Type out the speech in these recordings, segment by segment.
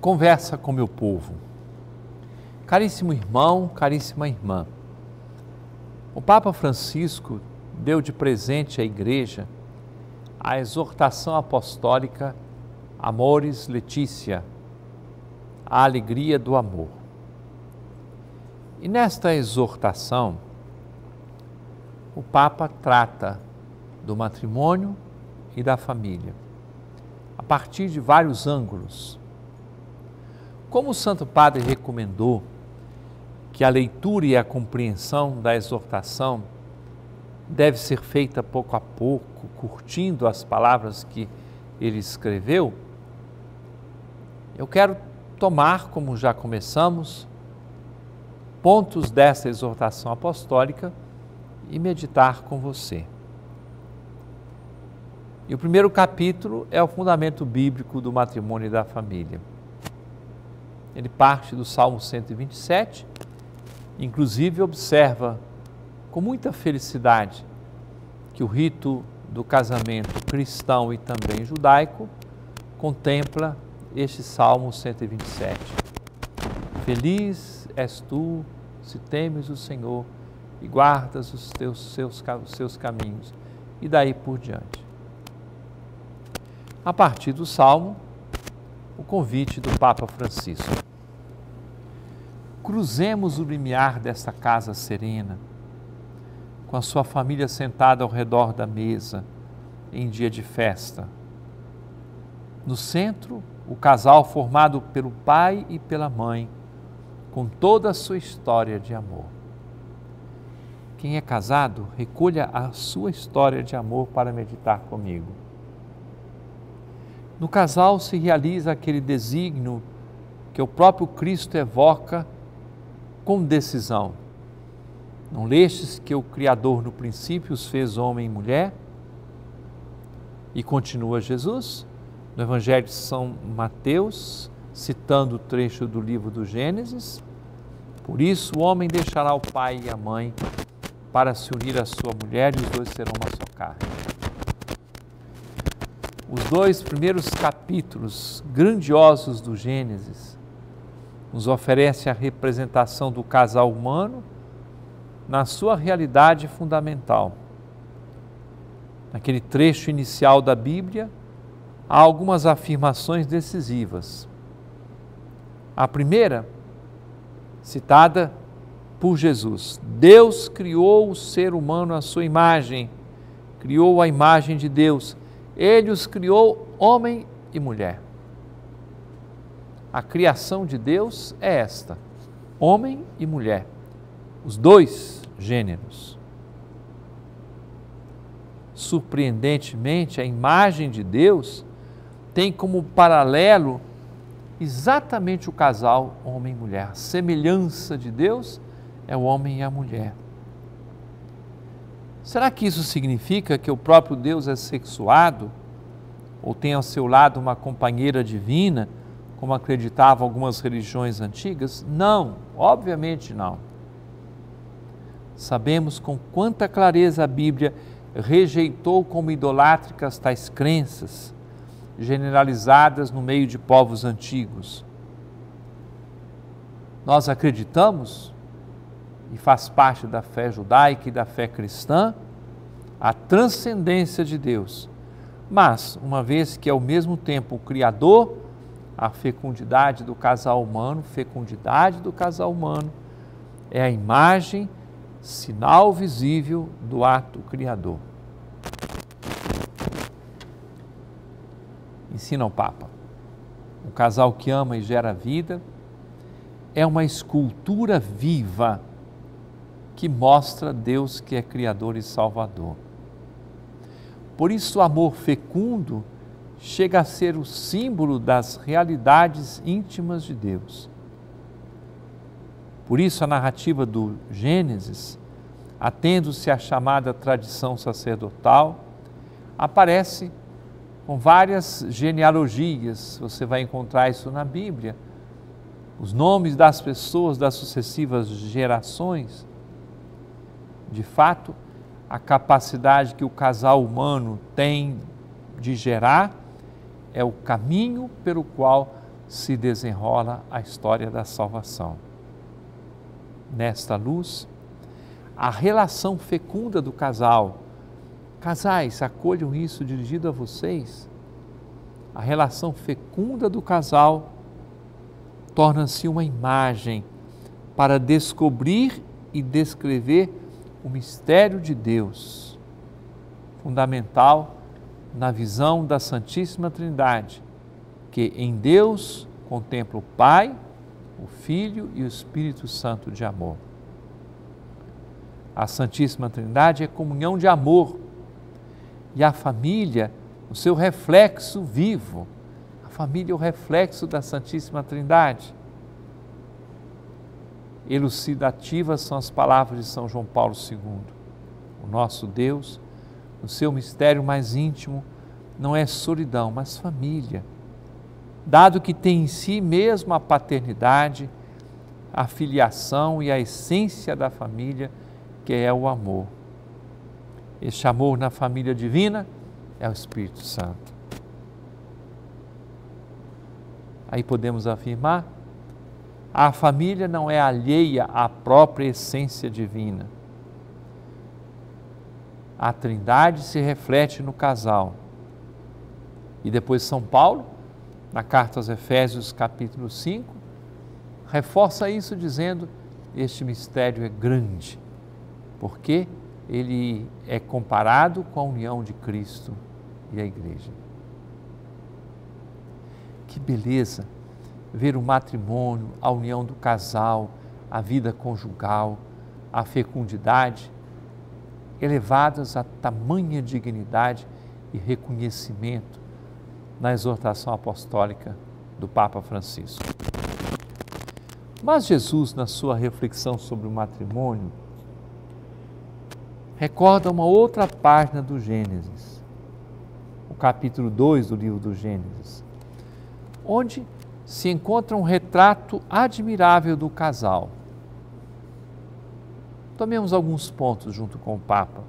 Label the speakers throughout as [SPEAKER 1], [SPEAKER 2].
[SPEAKER 1] Conversa com meu povo. Caríssimo irmão, caríssima irmã, o Papa Francisco deu de presente à Igreja a exortação apostólica Amoris Laetitia, a alegria do amor. E nesta exortação, o Papa trata do matrimônio e da família, a partir de vários ângulos. Como o Santo Padre recomendou que a leitura e a compreensão da exortação deve ser feita pouco a pouco, curtindo as palavras que ele escreveu, eu quero tomar, como já começamos, pontos dessa exortação apostólica e meditar com você. E o primeiro capítulo é o fundamento bíblico do matrimônio e da família. Ele parte do Salmo 127, inclusive observa com muita felicidade que o rito do casamento cristão e também judaico contempla este Salmo 127. Feliz és tu se temes o Senhor e guardas os seus caminhos, e daí por diante. A partir do Salmo, o convite do Papa Francisco. Cruzemos o limiar desta casa serena, com a sua família sentada ao redor da mesa, em dia de festa. No centro, o casal formado pelo pai e pela mãe, com toda a sua história de amor. Quem é casado, recolha a sua história de amor para meditar comigo. No casal se realiza aquele desígnio que o próprio Cristo evoca com decisão. Não lestes que o Criador no princípio os fez homem e mulher? E continua Jesus, no Evangelho de São Mateus, citando o trecho do livro do Gênesis: por isso o homem deixará o pai e a mãe para se unir à sua mulher e os dois serão uma só carne. Os dois primeiros capítulos grandiosos do Gênesis nos oferecem a representação do casal humano na sua realidade fundamental. Naquele trecho inicial da Bíblia, há algumas afirmações decisivas. A primeira, citada por Jesus: Deus criou o ser humano à sua imagem, criou a imagem de Deus, Ele os criou homem e mulher. A criação de Deus é esta, homem e mulher, os dois gêneros. Surpreendentemente, a imagem de Deus tem como paralelo exatamente o casal homem e mulher. A semelhança de Deus é o homem e a mulher. Será que isso significa que o próprio Deus é sexuado? Ou tem ao seu lado uma companheira divina, como acreditavam algumas religiões antigas? Não, obviamente não. Sabemos com quanta clareza a Bíblia rejeitou como idolátricas tais crenças, generalizadas no meio de povos antigos. Nós acreditamos, e faz parte da fé judaica e da fé cristã, a transcendência de Deus. Mas, uma vez que é ao mesmo tempo o Criador, a fecundidade do casal humano é a imagem, sinal visível do ato criador. Ensina o Papa: um casal que ama e gera vida é uma escultura viva que mostra Deus que é Criador e Salvador. Por isso o amor fecundo chega a ser o símbolo das realidades íntimas de Deus. Por isso a narrativa do Gênesis, atendo-se à chamada tradição sacerdotal, aparece com várias genealogias. Você vai encontrar isso na Bíblia, os nomes das pessoas das sucessivas gerações. De fato, a capacidade que o casal humano tem de gerar é o caminho pelo qual se desenrola a história da salvação. Nesta luz, a relação fecunda do casal. Casais, acolham isso dirigido a vocês. A relação fecunda do casal torna-se uma imagem para descobrir e descrever o mistério de Deus, fundamental na visão da Santíssima Trindade, que em Deus contempla o Pai, o Filho e o Espírito Santo de amor. A Santíssima Trindade é comunhão de amor e a família, o seu reflexo vivo. A família é o reflexo da Santíssima Trindade. Elucidativas são as palavras de São João Paulo II. O nosso Deus, no seu mistério mais íntimo, não é solidão, mas família, dado que tem em si mesmo a paternidade, a filiação e a essência da família, que é o amor. Este amor na família divina é o Espírito Santo. Aí podemos afirmar, a família não é alheia à própria essência divina. A Trindade se reflete no casal. E depois São Paulo, na carta aos Efésios, capítulo 5, reforça isso dizendo, este mistério é grande, porque ele é comparado com a união de Cristo e a Igreja. Que beleza ver o matrimônio, a união do casal, a vida conjugal, a fecundidade, elevadas a tamanha dignidade e reconhecimento na exortação apostólica do Papa Francisco. Mas Jesus, na sua reflexão sobre o matrimônio, recorda uma outra página do Gênesis, o capítulo 2 do livro do Gênesis, onde se encontra um retrato admirável do casal. Tomemos alguns pontos junto com o Papa.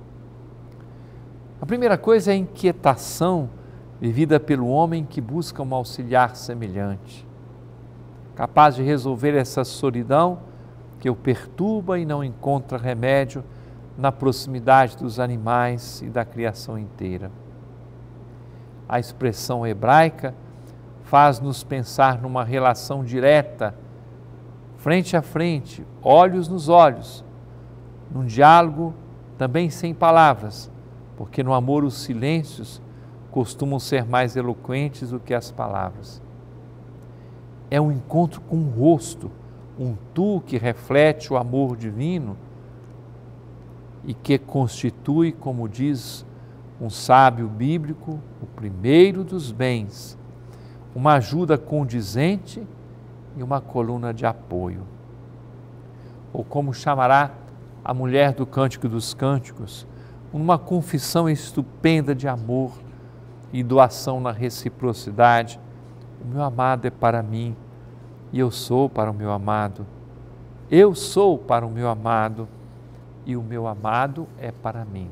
[SPEAKER 1] A primeira coisa é a inquietação vivida pelo homem que busca um auxiliar semelhante, capaz de resolver essa solidão que o perturba e não encontra remédio na proximidade dos animais e da criação inteira. A expressão hebraica faz-nos pensar numa relação direta, frente a frente, olhos nos olhos, num diálogo também sem palavras, porque no amor os silêncios costumam ser mais eloquentes do que as palavras. É um encontro com o rosto, um tu que reflete o amor divino e que constitui, como diz um sábio bíblico, o primeiro dos bens, uma ajuda condizente e uma coluna de apoio. Ou como chamará a mulher do Cântico dos Cânticos, uma confissão estupenda de amor e doação na reciprocidade. O meu amado é para mim e eu sou para o meu amado. Eu sou para o meu amado e o meu amado é para mim.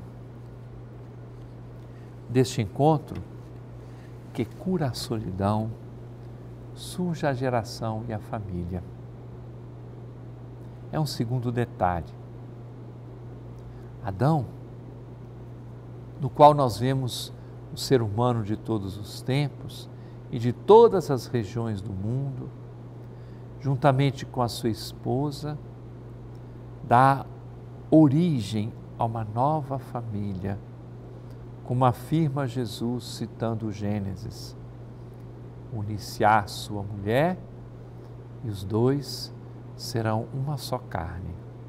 [SPEAKER 1] Deste encontro, que cura a solidão, surge a geração e a família. É um segundo detalhe. Adão, no qual nós vemos o ser humano de todos os tempos e de todas as regiões do mundo, juntamente com a sua esposa, dá origem a uma nova família, como afirma Jesus citando o Gênesis. Unir-se-á sua mulher e os dois serão uma só carne.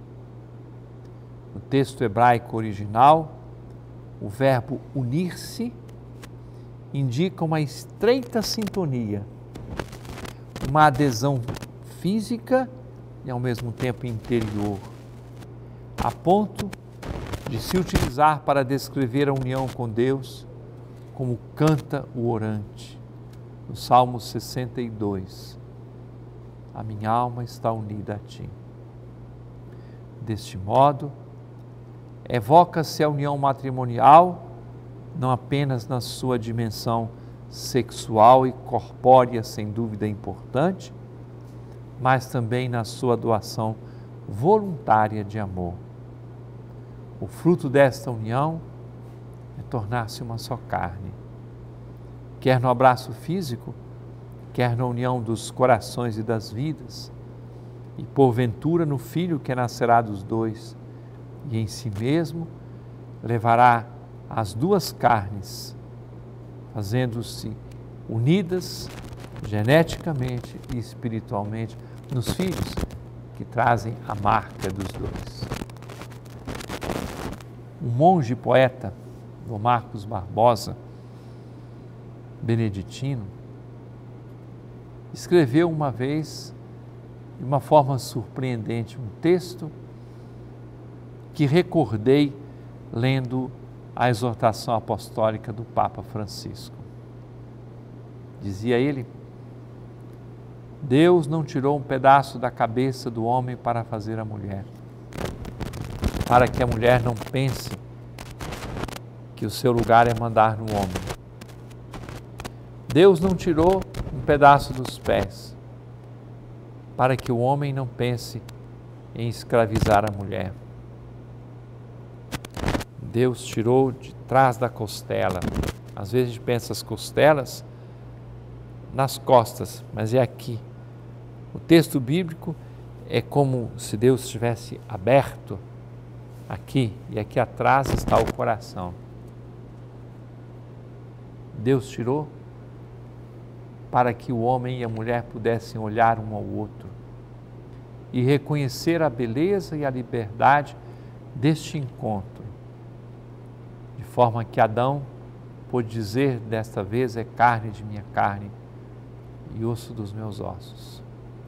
[SPEAKER 1] No texto hebraico original, o verbo unir-se indica uma estreita sintonia, uma adesão física e ao mesmo tempo interior, a ponto de se utilizar para descrever a união com Deus, como canta o orante, no Salmo 62. A minha alma está unida a ti. Deste modo, evoca-se a união matrimonial, não apenas na sua dimensão sexual e corpórea, sem dúvida, é importante, mas também na sua doação voluntária de amor. O fruto desta união é tornar-se uma só carne, quer no abraço físico, quer na união dos corações e das vidas, e porventura no Filho que nascerá dos dois, e em si mesmo levará as duas carnes, fazendo-se unidas geneticamente e espiritualmente nos filhos que trazem a marca dos dois. Um monge poeta, Dom Marcos Barbosa, beneditino, escreveu uma vez, de uma forma surpreendente, um texto que recordei lendo a exortação apostólica do Papa Francisco. Dizia ele: Deus não tirou um pedaço da cabeça do homem para fazer a mulher, para que a mulher não pense que o seu lugar é mandar no homem. Deus não tirou um pedaço dos pés, para que o homem não pense em escravizar a mulher. Deus tirou de trás da costela. Às vezes a gente pensa as costelas nas costas, mas é aqui. O texto bíblico é como se Deus tivesse aberto aqui, e aqui atrás está o coração. Deus tirou para que o homem e a mulher pudessem olhar um ao outro e reconhecer a beleza e a liberdade deste encontro, de forma que Adão pôde dizer desta vez: é carne de minha carne e osso dos meus ossos.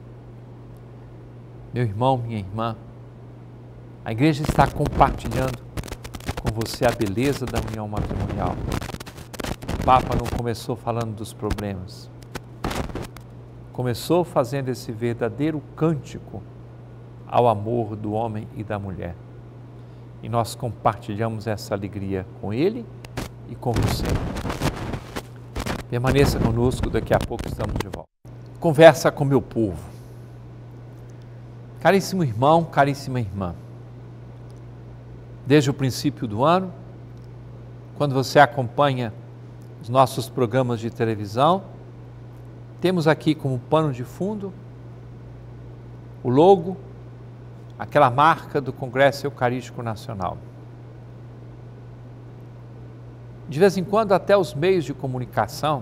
[SPEAKER 1] Meu irmão, minha irmã, a igreja está compartilhando com você a beleza da união matrimonial. O Papa não começou falando dos problemas, começou fazendo esse verdadeiro cântico ao amor do homem e da mulher. E nós compartilhamos essa alegria com ele e com você. Permaneça conosco, daqui a pouco estamos de volta. Conversa com meu povo. Caríssimo irmão, caríssima irmã, desde o princípio do ano, quando você acompanha os nossos programas de televisão, temos aqui como pano de fundo o logo, aquela marca do Congresso Eucarístico Nacional. De vez em quando, até os meios de comunicação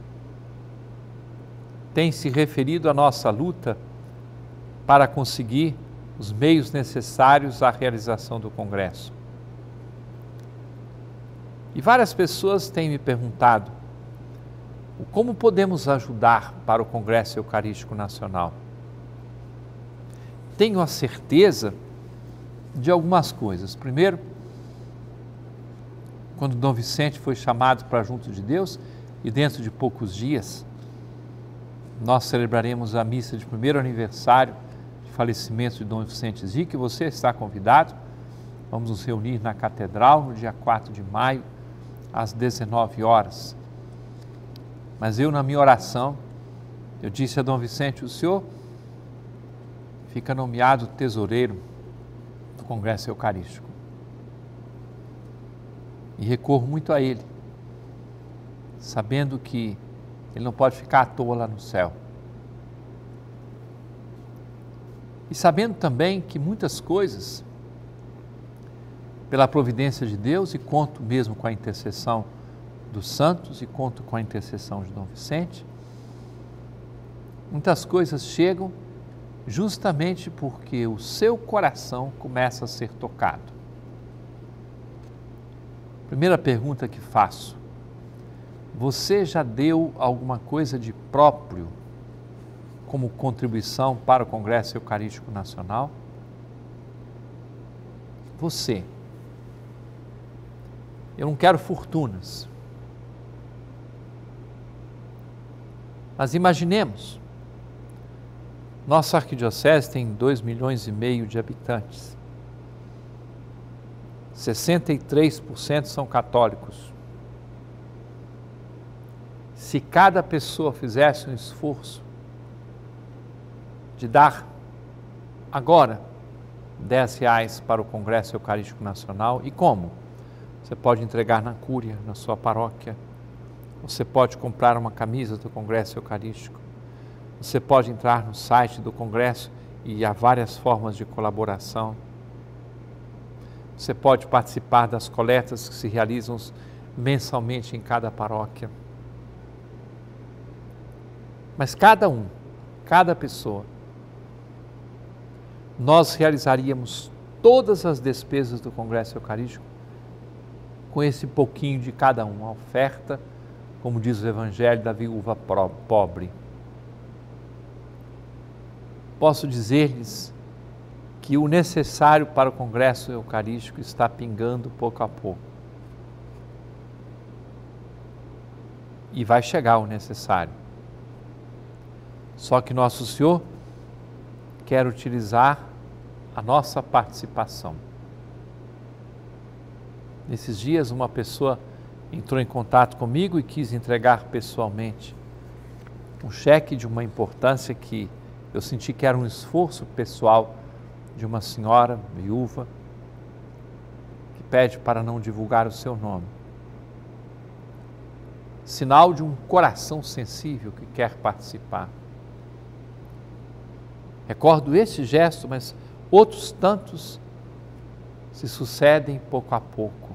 [SPEAKER 1] têm se referido à nossa luta para conseguir os meios necessários à realização do Congresso. E várias pessoas têm me perguntado como podemos ajudar para o Congresso Eucarístico Nacional. Tenho a certeza de algumas coisas. Primeiro, quando Dom Vicente foi chamado para junto de Deus, e dentro de poucos dias, nós celebraremos a missa de primeiro aniversário de falecimento de Dom Vicente Zic, e você está convidado. Vamos nos reunir na Catedral no dia 4 de maio, às 19 horas. Mas eu, na minha oração, eu disse a Dom Vicente: o senhor fica nomeado tesoureiro do Congresso Eucarístico. E recorro muito a ele, sabendo que ele não pode ficar à toa lá no céu. E sabendo também que muitas coisas, pela providência de Deus, e conto mesmo com a intercessão dos santos e conto com a intercessão de Dom Vicente, muitas coisas chegam justamente porque o seu coração começa a ser tocado. Primeira pergunta que faço: você já deu alguma coisa de próprio como contribuição para o Congresso Eucarístico Nacional? Você. Eu não quero fortunas. Mas imaginemos, nossa arquidiocese tem 2,5 milhões de habitantes. 63% são católicos. se cada pessoa fizesse um esforço de dar agora R$10 para o Congresso Eucarístico Nacional. E como? Você pode entregar na Cúria, na sua paróquia. Você pode comprar uma camisa do Congresso Eucarístico. Você pode entrar no site do Congresso e há várias formas de colaboração. Você pode participar das coletas que se realizam mensalmente em cada paróquia. Mas cada pessoa, nós realizaríamos todas as despesas do Congresso Eucarístico com esse pouquinho de cada um, a oferta, como diz o Evangelho, da viúva pobre. Posso dizer-lhes que o necessário para o Congresso Eucarístico está pingando pouco a pouco. E vai chegar o necessário. Só que Nosso Senhor quer utilizar a nossa participação. Nesses dias, uma pessoa entrou em contato comigo e quis entregar pessoalmente um cheque de uma importância que eu senti que era um esforço pessoal de uma senhora viúva que pede para não divulgar o seu nome. Sinal de um coração sensível que quer participar. Recordo esse gesto, mas outros tantos se sucedem pouco a pouco.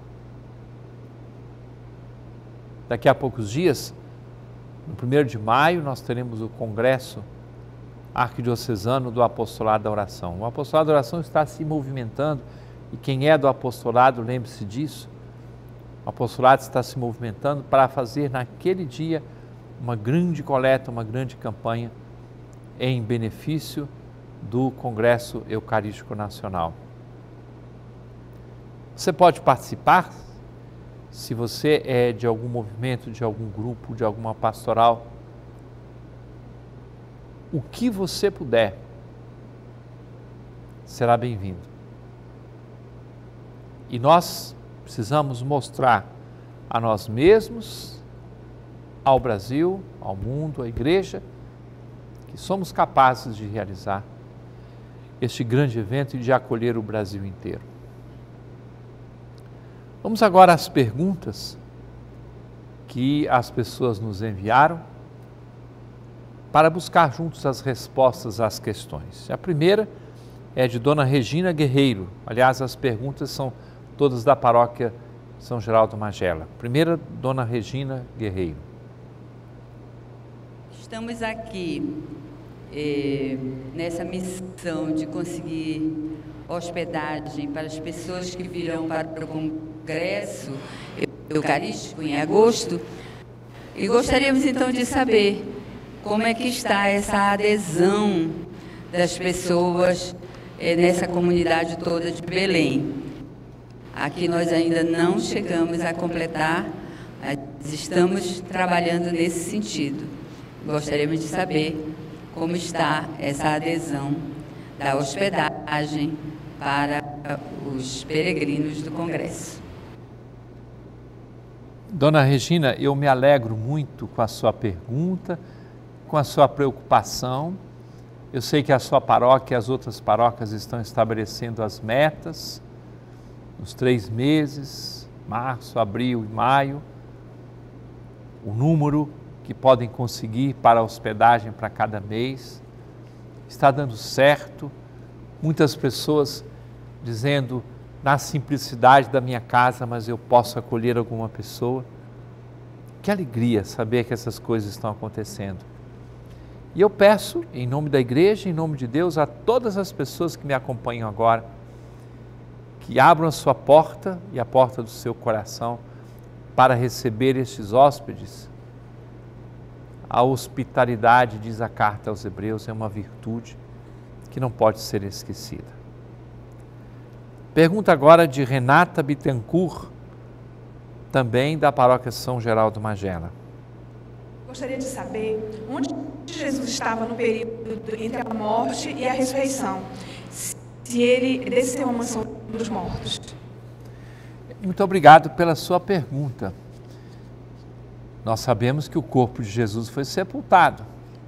[SPEAKER 1] Daqui a poucos dias, no 1º de maio, nós teremos o Congresso Arquidiocesano do Apostolado da Oração. O Apostolado da Oração está se movimentando e quem é do apostolado, lembre-se disso, o apostolado está se movimentando para fazer naquele dia uma grande coleta, uma grande campanha em benefício do Congresso Eucarístico Nacional. Você pode participar, se você é de algum movimento, de algum grupo, de alguma pastoral, o que você puder, será bem-vindo. E nós precisamos mostrar a nós mesmos, ao Brasil, ao mundo, à Igreja, que somos capazes de realizar este grande evento e de acolher o Brasil inteiro. Vamos agora às perguntas que as pessoas nos enviaram para buscar juntos as respostas às questões. A primeira é de Dona Regina Guerreiro. Aliás, as perguntas são todas da paróquia São Geraldo Magela. Primeira, Dona Regina Guerreiro.
[SPEAKER 2] Estamos aqui nessa missão de conseguir hospedagem para as pessoas que virão para o Congresso Eucarístico em agosto e gostaríamos então de saber como é que está essa adesão das pessoas nessa comunidade toda de Belém. Aqui nós ainda não chegamos a completar, mas estamos trabalhando nesse sentido. Gostaríamos de saber como está essa adesão da hospedagem para os peregrinos do Congresso.
[SPEAKER 1] Dona Regina, eu me alegro muito com a sua pergunta, com a sua preocupação. Eu sei que a sua paróquia e as outras paróquias estão estabelecendo as metas nos 3 meses, março, abril e maio, o número que podem conseguir para a hospedagem para cada mês. Está dando certo. Muitas pessoas dizendo, na simplicidade da minha casa, mas eu posso acolher alguma pessoa. Que alegria saber que essas coisas estão acontecendo. E eu peço, em nome da Igreja, em nome de Deus, a todas as pessoas que me acompanham agora, que abram a sua porta e a porta do seu coração para receber estes hóspedes. A hospitalidade, diz a carta aos Hebreus, é uma virtude que não pode ser esquecida. Pergunta agora de Renata Bittencourt, também da paróquia São Geraldo Magela.
[SPEAKER 3] Gostaria de saber onde Jesus estava no período entre a morte e a ressurreição, se ele desceu à mansão dos mortos.
[SPEAKER 1] Muito obrigado pela sua pergunta. nós sabemos que o corpo de Jesus foi sepultado.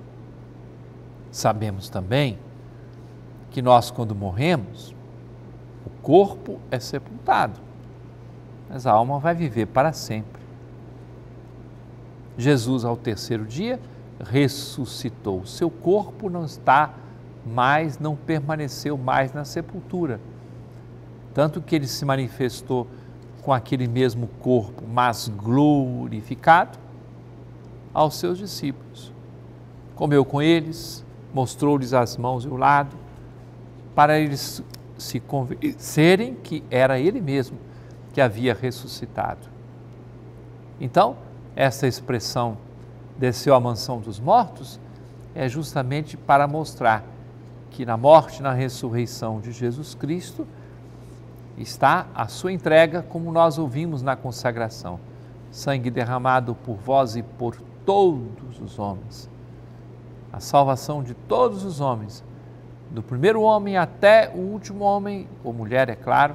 [SPEAKER 1] Sabemos também que nós, quando morremos, o corpo é sepultado, mas a alma vai viver para sempre. Jesus, ao terceiro dia, ressuscitou. Seu corpo não está mais, não permaneceu mais na sepultura. Tanto que ele se manifestou com aquele mesmo corpo, mas glorificado, aos seus discípulos. Comeu com eles, mostrou-lhes as mãos e o lado, para eles se convencerem que era ele mesmo que havia ressuscitado. Então, essa expressão desceu à mansão dos mortos é justamente para mostrar que na morte e na ressurreição de Jesus Cristo está a sua entrega, como nós ouvimos na consagração: sangue derramado por vós e por todos os homens. A salvação de todos os homens, do primeiro homem até o último homem, ou mulher, é claro,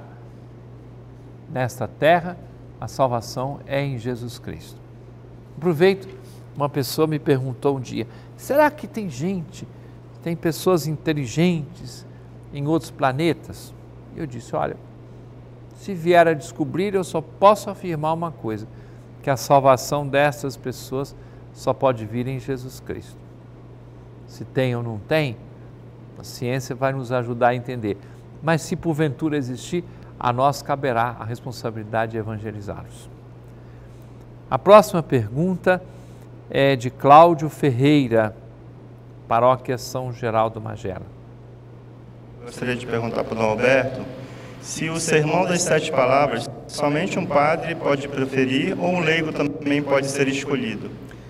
[SPEAKER 1] nesta terra, a salvação é em Jesus Cristo. Aproveito, uma pessoa me perguntou um dia: será que tem pessoas inteligentes em outros planetas? Eu disse: olha, se vier a descobrir, eu só posso afirmar uma coisa, que a salvação dessas pessoas só pode vir em Jesus Cristo. Se tem ou não tem, a ciência vai nos ajudar a entender. Mas se porventura existir, a nós caberá a responsabilidade de evangelizá-los. A próxima pergunta é de Cláudio Ferreira, Paróquia São Geraldo Magela.
[SPEAKER 4] Gostaria de perguntar para o Dom Alberto se o Sermão das Sete Palavras somente um padre pode preferir ou um leigo também pode ser escolhido.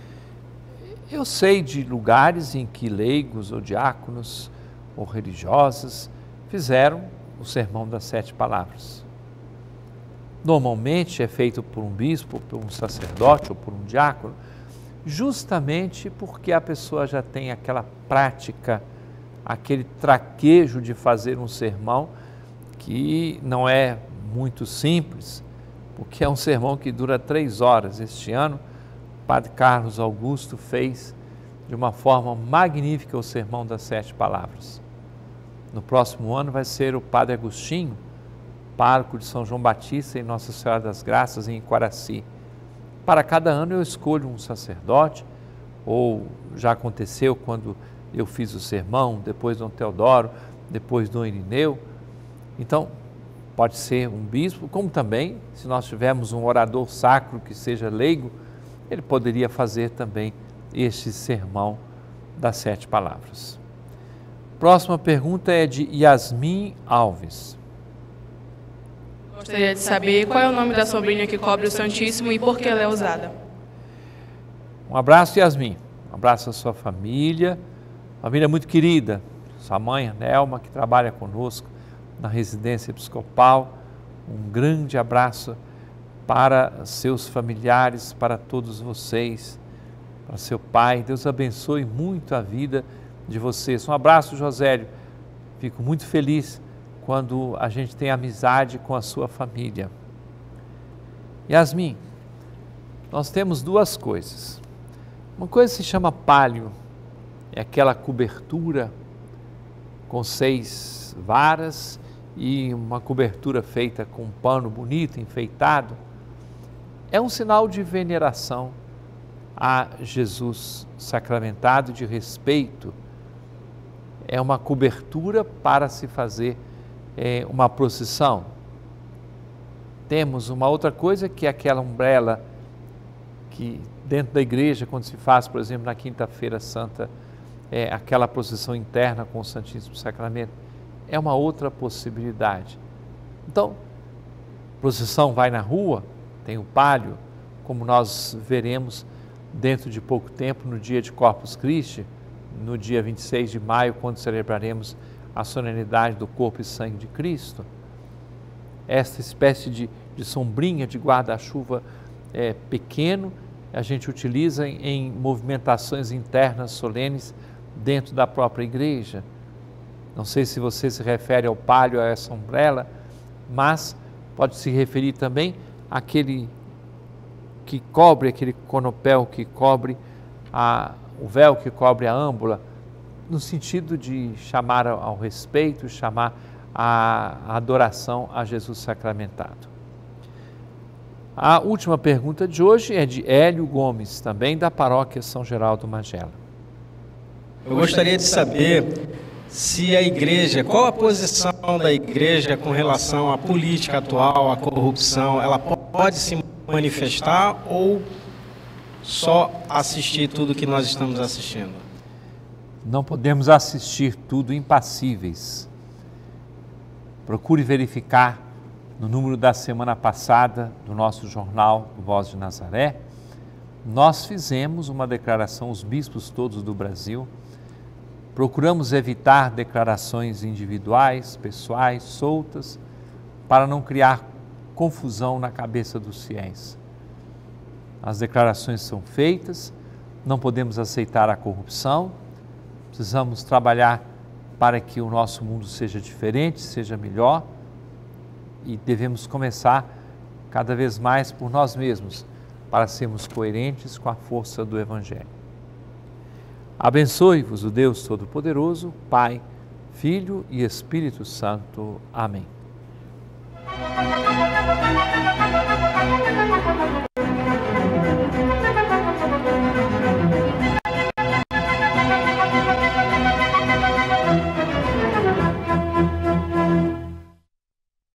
[SPEAKER 1] Eu sei de lugares em que leigos ou diáconos ou religiosos fizeram o Sermão das Sete Palavras. Normalmente é feito por um bispo, por um sacerdote ou por um diácono, justamente porque a pessoa já tem aquela prática, aquele traquejo de fazer um sermão que não é muito simples, porque é um sermão que dura 3 horas. Este ano, o Padre Carlos Augusto fez de uma forma magnífica o Sermão das Sete Palavras. No próximo ano vai ser o Padre Agostinho, pároco de São João Batista e Nossa Senhora das Graças em Quaraci. Para cada ano eu escolho um sacerdote, ou já aconteceu quando eu fiz o sermão, depois Dom Teodoro, depois Dom Irineu. Então, pode ser um bispo, como também, se nós tivermos um orador sacro que seja leigo, ele poderia fazer também este sermão das Sete Palavras. Próxima pergunta é de Yasmin Alves.
[SPEAKER 5] Gostaria de saber qual é o nome da sobrinha que cobre o Santíssimo e por que ela é usada.
[SPEAKER 1] Um abraço, Yasmin. Um abraço à sua família muito querida, sua mãe, Nelma, que trabalha conosco na residência episcopal. Um grande abraço para seus familiares, para todos vocês, para seu pai. Deus abençoe muito a vida de vocês. Um abraço, Josélio. Fico muito feliz quando a gente tem amizade com a sua família. Yasmin, nós temos 2 coisas. Uma coisa se chama pálio, é aquela cobertura com 6 varas e uma cobertura feita com um pano bonito, enfeitado. É um sinal de veneração a Jesus sacramentado, de respeito. É uma cobertura para se fazer uma procissão. Temos uma outra coisa, que é aquela umbrella que dentro da igreja, quando se faz, por exemplo, na Quinta-feira Santa, aquela procissão interna com o Santíssimo Sacramento, é uma outra possibilidade. Então, procissão vai na rua, tem o pálio, como nós veremos dentro de pouco tempo, no dia de Corpus Christi, no dia 26 de maio, quando celebraremos a solenidade do corpo e sangue de Cristo. Esta espécie de sombrinha, de guarda-chuva pequeno, a gente utiliza em movimentações internas solenes dentro da própria igreja. Não sei se você se refere ao pálio, a essa umbrella, mas pode se referir também àquele que cobre, aquele conopel que cobre o véu que cobre a âmbula, no sentido de chamar ao respeito, chamar a adoração a Jesus sacramentado. A última pergunta de hoje é de Hélio Gomes, também da paróquia São Geraldo Magela.
[SPEAKER 6] Eu gostaria de saber se a igreja, qual a posição da igreja com relação à política atual, à corrupção, ela pode se manifestar ou só assistir tudo que nós estamos assistindo?
[SPEAKER 1] Não podemos assistir tudo impassíveis. Procure verificar no número da semana passada do nosso jornal Voz de Nazaré. Nós fizemos uma declaração, os bispos todos do Brasil. Procuramos evitar declarações individuais, pessoais, soltas, para não criar confusão na cabeça dos fiéis. As declarações são feitas, não podemos aceitar a corrupção, precisamos trabalhar para que o nosso mundo seja diferente, seja melhor, e devemos começar cada vez mais por nós mesmos, para sermos coerentes com a força do Evangelho. Abençoe-vos o Deus Todo-Poderoso, Pai, Filho e Espírito Santo. Amém.